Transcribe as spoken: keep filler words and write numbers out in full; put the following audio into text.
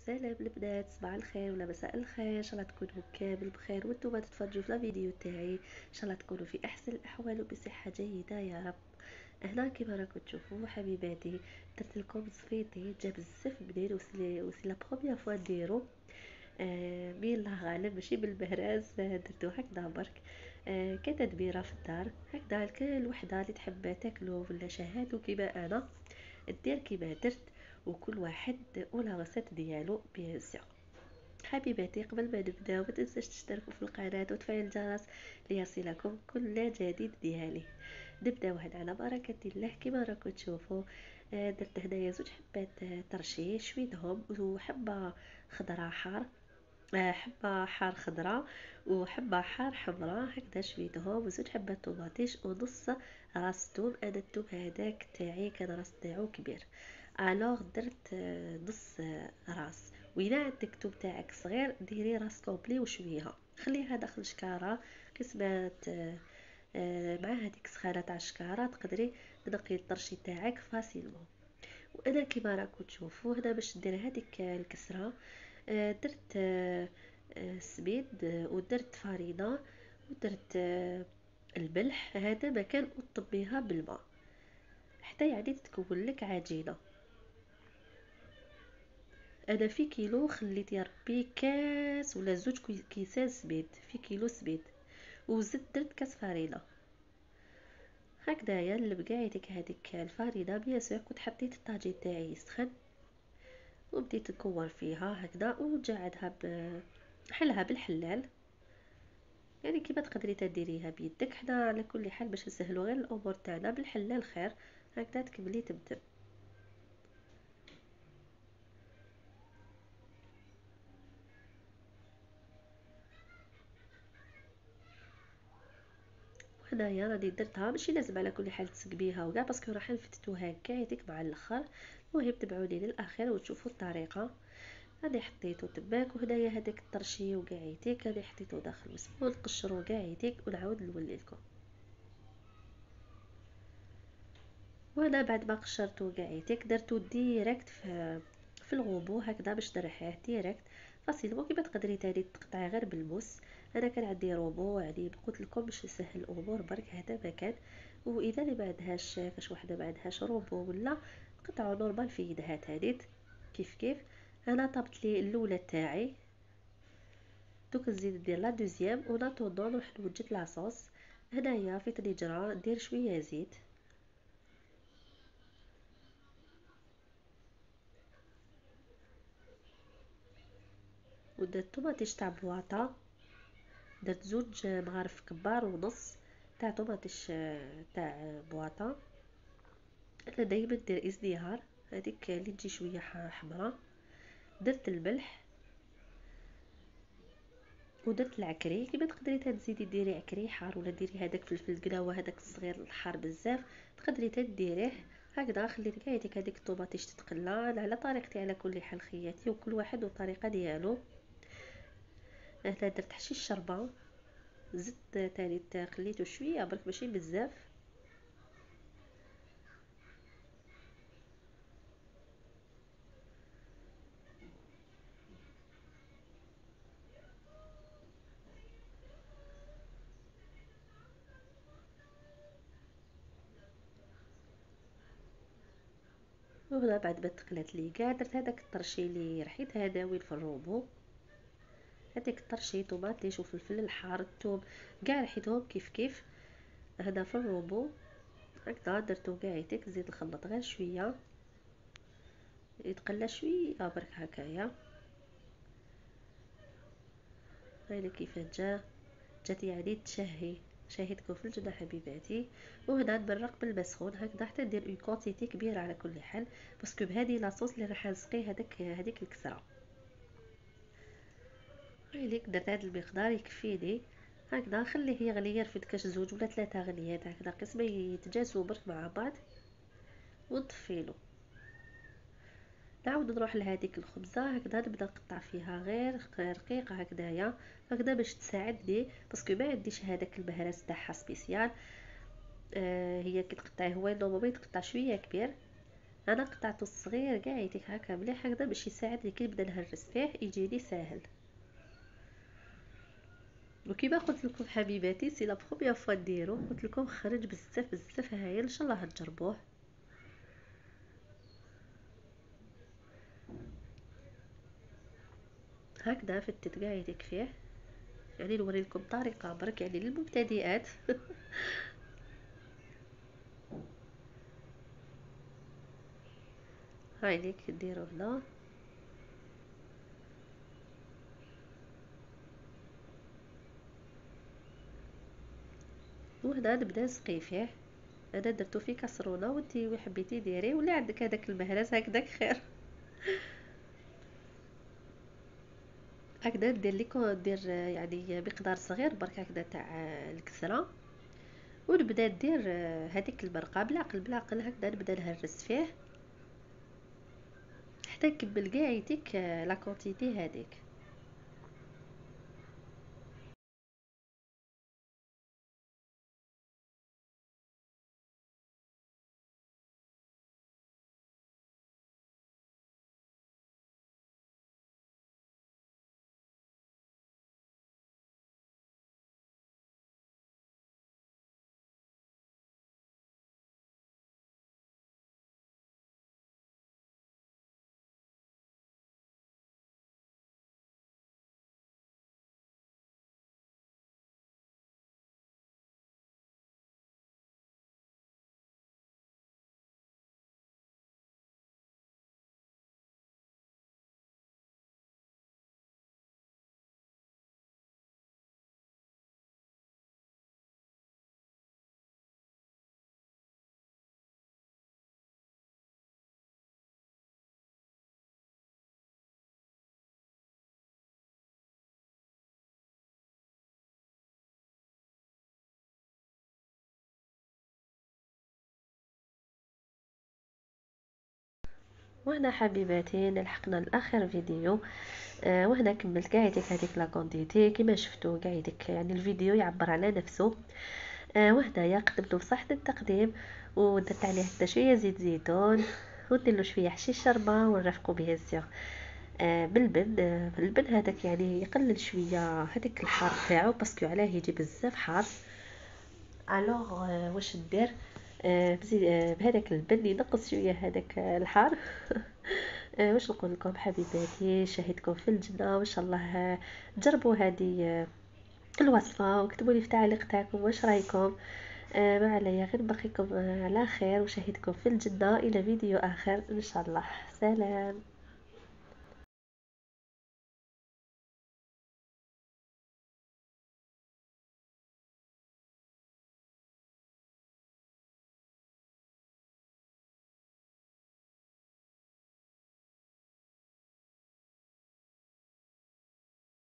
السلام البنات، صباح الخير ولا مساء الخير. ان شاء الله تكونوا كامل بخير وانتم تتفرجوا في الفيديو تاعي. ان شاء الله تكونوا في احسن الاحوال وبصحه جيده يا رب. هنا كما راكم تشوفوا حبيباتي، درت لكم زفيطي جا بزاف بنين وسي وسي لا بروميير فوا نديرو. آه مين الله غالب ماشي بالمهراز، آه درتو هكذا برك. آه كتدبيره في الدار هكذا كل وحده اللي تحب تاكلو ولا شهادو كيما انا دير كيما درت، وكل واحد ولا غسات ديالو بيان سور. حبيباتي قبل ما نبداو ما تنساش تشتركوا في القناه وتفعيل الجرس ليصلكم كل جديد ديالي. نبداو هنا على بركه الله كما راكم تشوفوا. آه، درت هنايا زوج حبات آه، طرشي شويتهم وحبه خضره حار، آه، حبه حار خضراء وحبه حار حمراء هكذا شويتهم، وزوج حبات طوماطيش ونص راس توم. انا التوم هذاك تاعي كان راس تاعو كبير، الوغ درت آه، نص آه، راس. وإلا عندك توم تاعك صغير ديري راس كومبلي وشويها خليها داخل شكاره قسمات. آه، آه، مع هذيك السخانه تاع الشكاره تقدري تنقي الطرشي تاعك فاسيلمون. وانا كيما راكم تشوفوا هنا باش ندير هذيك الكسره، آه، درت آه، آه، سميد، آه، ودرت فرينه، ودرت آه، الملح. هذا مكان وطبيها بالماء حتى يعني تكون لك عجينه. انا في كيلو خليت يا ربي كاس ولا زوج كيسان سميد في كيلو سميد، وزدت درت كاس فرينه. هكذايا اللي بقايتك هذيك الفرينه بيان سور كنت حطيت الطاجين تاعي يسخن وبديت نكور فيها هكذا ونجعدها بحلها بالحلال، يعني كيما تقدري تديريها بيدك. حنا على كل حال باش نسهلوا غير الامور تاعنا بالحلال خير. هكذا تكملي تبدل. وهنايا راني درتها ماشي لازم على كل حال تسقبيها وكاع باسكو راح نفتتوها كاع مع الاخر. المهم تبعوني للاخير وتشوفوا الطريقه. انا حطيته تماك، وهنايا هذاك الطرشي وقاعيتك انا حطيته داخل مسمون قشروا قاعيتك ونعاود نولي لكم. وانا بعد ما قشرته قاعيتك درتو ديريكت في في الغوبو هكذا باش نريحيه ديريكت فاسيلمون كيما تقدري تاني تقطعي غير بالموس. انا كان عندي روبو يعني قلت لكم باش نسهل الامور برك هذا مكان. واذا اللي ما عندهاش كاش وحده ما عندهاش روبو ولا قطعه نورمال في يدها تانيت كيف كيف. انا طابت لي الاولى تاعي، دوك نزيد ندير لا دوزيام وناتوندو نروح نوجد لاصوص. هنايا في طنجره ندير شويه زيت، ودرت طوماطيش تاع بواطه، درت زوج مغارف كبار ونص تاع طوماطيش تاع بواطه. انا دايما ندير ازدهار هذيك اللي تجي شويه حمراء. درت الملح ودرت العكري كيما تقدري تزيدي ديري عكري حار ولا ديري هذاك فلفل قلاوه هذاك الصغير الحار بزاف تقدري تديريه. هكذا خليت كاع هذيك الطوماطيش تتقلى على طريقتي على كل حال خياتي، وكل واحد والطريقه ديالو. هنا درت حشيش شربه، زدت تاني خليته شويه برك ماشي بزاف. وهنا بعد ما تقلات لي كاع درت هذاك الطرشي اللي رحيت هذا وين في الروبو، هذيك الطرشي طوماطيش وفلفل الحار الثوم كاع رحيتهم كيف كيف هنا في الروبو. هكذا درتو كاع زيد نخلط غير شويه يتقلى شويه برك هكايا. هايله كيف جا جات يعني تشهي شاهدكم في الجنة حبيباتي. وهنا نبرق بالمسخون هكذا حتى ندير اون كونتيتي كبيره على كل حال باسكو بهذه لاصوص اللي راح نسقي هذاك هذيك الكسره. هايليك درت هذا المقدار يكفيني. هكذا نخليه يغلي يرفد كاش زوج ولا ثلاثه غليات هكذا قسمه يتجانسوا برك مع بعض ونطفيلو. نعاود نروح لهذيك الخبزه هكذا نبدا نقطع فيها غير رقيقه هكذايا هكذا باش تساعدني باسكو ما عنديش هذاك المهرس تاعها سبيسيال. آه هي كي تقطعيه هو نورمالمون يتقطع شويه كبير. انا قطعته الصغير كاع يديك هكا مليح هكذا باش يساعدني كي نبدا نهرس فيه يجيني ساهل. وكيما قلت لكم حبيباتي سي لا بروميير فوا نديرو، قلت لكم خرج بزاف بزاف هايل، ان شاء الله تجربوه. هكذا فتت كاع يديك فيه، يعني نوري لكم طريقه برك يعني للمبتدئات. هايليك نديرو هنا، وهنا نبدا نسقي فيه. انا درتو في كاسرونه، وانتي حبيتي ديري ولا عندك هذاك المهرز هكذاك خير. هكذا ندير لكم ندير يعني مقدار صغير برك هكذا تاع الكسره، ونبدا ندير هذيك المرقه بالعقل بالعقل هكذا نبدا نهرس فيه حتى نكمل كاع يديك لا كونتيتي هذيك. وهنا حبيباتي لحقنا لاخر فيديو. آه وهنا كملت كاع هذيك هذيك لا كونتيتي كما شفتوا كاع هذيك، يعني الفيديو يعبر على نفسه. آه وهنايا قدمته بصحن التقديم، ودرت عليه حتى شويه زيت زيتون، ودير له شويه حشيش شربه، ونرافقو بيان سيغ آه بالبن. آه البن هذاك يعني يقلل شويه هذاك الحار تاعو باسكو علاه يجي بزاف حار. الوغ آه واش ندير؟ آه بزي آه بهذاك البن ينقص شويه هذاك آه الحار. آه واش نقول لكم حبيباتي، شاهدكم في الجنه، وان شاء الله آه تجربوا هذه آه الوصفه، وكتبوا لي في التعليق تاعكم واش رايكم. آه ما عليا غير بقيكم آه على خير، وشاهدكم في الجنه الى فيديو اخر ان شاء الله. سلام.